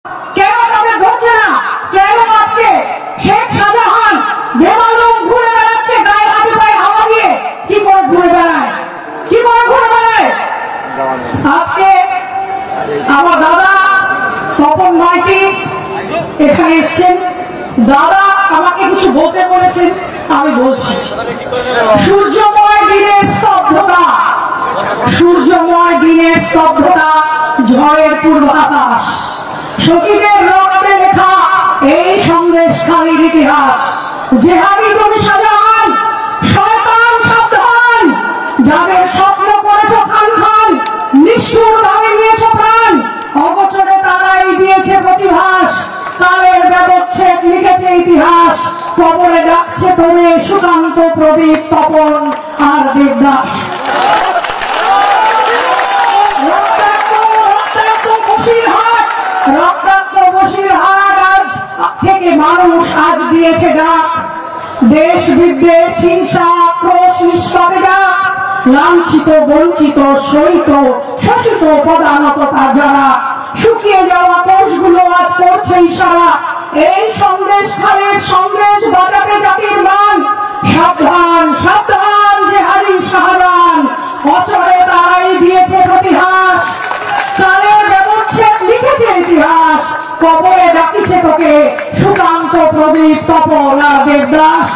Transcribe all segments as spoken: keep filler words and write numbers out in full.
কেন তাদের ধরছে না? কেন আজকে শেখ শাহজাহান বেমালুম ঘুরে বেড়াচ্ছে গায়ে হাতে পায়ে হাওয়া দিয়ে? কি করে ঘুরে বেড়ায়? কি করে ঘুরে বেড়ায়? আজকে আমার দাদা তপন মাইতি এখানে এসছেন। দাদা আমাকে কিছু বলতে বলেছেন, আমি বলছি। সূর্যময় দিনের স্তব্ধতা, সূর্যময় দিনের স্তব্ধতা, ঝড়ের পূর্বাভাস, শহীদের রক্তে লেখা এই সন্দেশখালীর ইতিহাস। জেহাদি কবি শাহজাহান, শয়তান সাবধান, যাদের স্বপ্ন করেছো খান খান, নিষ্ঠুর ভাবে নিয়েছো প্রাণ, অগোচরে তারাই দিয়েছে প্রতিভাস। কালের ব্যবচ্ছেদ লিখেছে ইতিহাস, কবরে ডাকছে তোরে সুকান্ত, প্রদীপ, তপন আর দেবদাস। রক্তাক্ত বসিরহাট আজ থেকে মানুষ আজ দিয়েছে ডাক। দেশ বিদ্বেষ, হিংসা, ক্রোশ নিষ্পাতে ডাক। লাঞ্ছিত, বঞ্চিত, শোষিত, শোষিত পদানত তার যারা, শুকিয়ে যাওয়া কোষগুলো আজ করছে ইশারা। এই সন্দেশ খালের সন্দেশ বাজাতে জাতির মান। সাবধান সাবধান জেহাদি শাহজাহান, অচরে তারাই দিয়েছে প্রতিহাস। কালের ব্যবচ্ছেদ লিখেছে ইতিহাস, কবরে ডাকিছে তোকে সুকান্ত, প্রদীপ, তপন আর দেবদাস।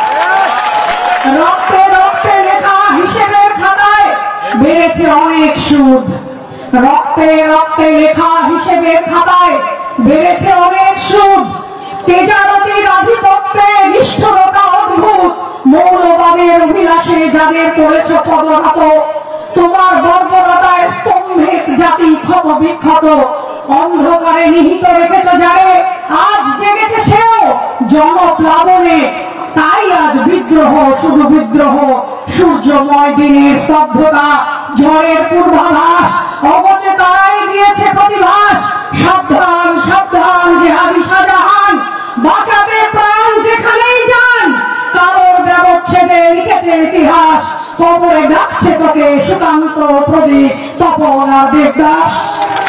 রক্তে রক্তে লেখা হিসেবের খাতায় বেড়েছে অনেক সুদ। রক্তে রক্তে লেখা হিসেবের খাতায় বেড়েছে অনেক সুদ। তেজারতির আধিপত্যে নিষ্ঠুরতা অদ্ভুত, মৌলবাদের অভিলাষে যাদের করেছ পদনত। তোমার বর্বরতায় স্তম্ভিত জাতি ক্ষত বিক্ষত, অন্ধকারে নিহিত রেখেছ যারে, আজ জেগেছে সেও জনপ্লাবনে। তাই আজ বিদ্রোহ, শুধু বিদ্রোহ। সূর্যময় দিনের স্তব্ধতা, ঝড়ের পূর্বাভাস, অগোচরে তারাই দিয়েছে প্রতিভাস। সাবধান সাবধান জেহাদি শাহজাহান, বাঁচাতে প্রাণ যেখানেই যান। কারোর ব্যবচ্ছেদে লিখেছে ইতিহাস, কবরে ডাকছে তোকে সুকান্ত, প্রদীপ, তপন আর দেবদাস।